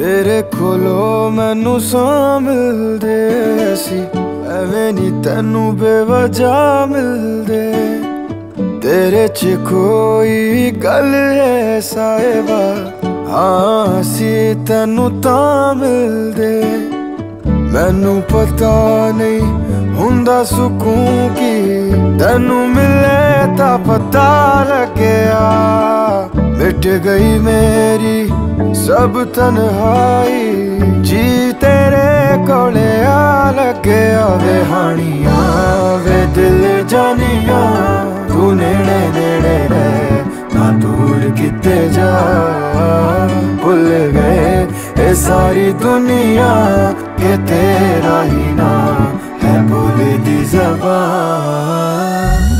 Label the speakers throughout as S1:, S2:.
S1: तेरे कोलो मैनू सां मिलदे सी, एवें नी तैनू बेवजह मिलदे। तेरे च कोई गल है साहिबा, हाँ सी तैनू तां मिलदे। मैनू पता नहीं हुंदा सुकून की, तैनू मिले तां पता लग्या। मिट गई मेरी सब तन्हाई, जी तेरे कोले आ लग्या। वे हानिया वे दिल जानिया, तू नेड़े नेड़े रह ना दूर किते जा। भुल गए ये सारी दुनिया के तेरा ही ना है बोले दी ज़बान।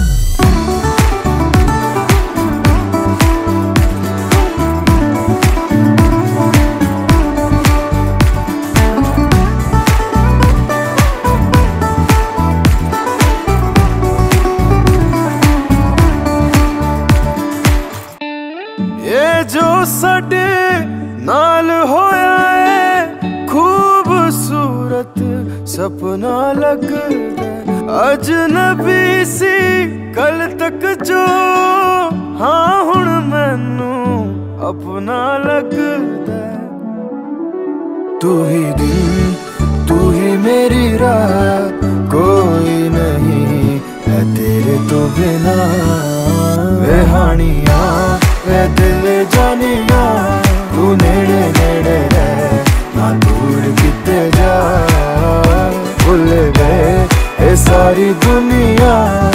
S1: ये जो साडे नाल होया है खूबसूरत सपना लगदा, अजनबी सी कल तक जो, हाँ हुण मैनू अपना लगदा। तू ही दिन तू ही मेरी रात, कोई नहीं है तेरे तो बिना। वे हानिया वे दिल जानिया, तू नेड़े नेड़े रह ना दूर किते जा। भुल गए ये सारी दुनिया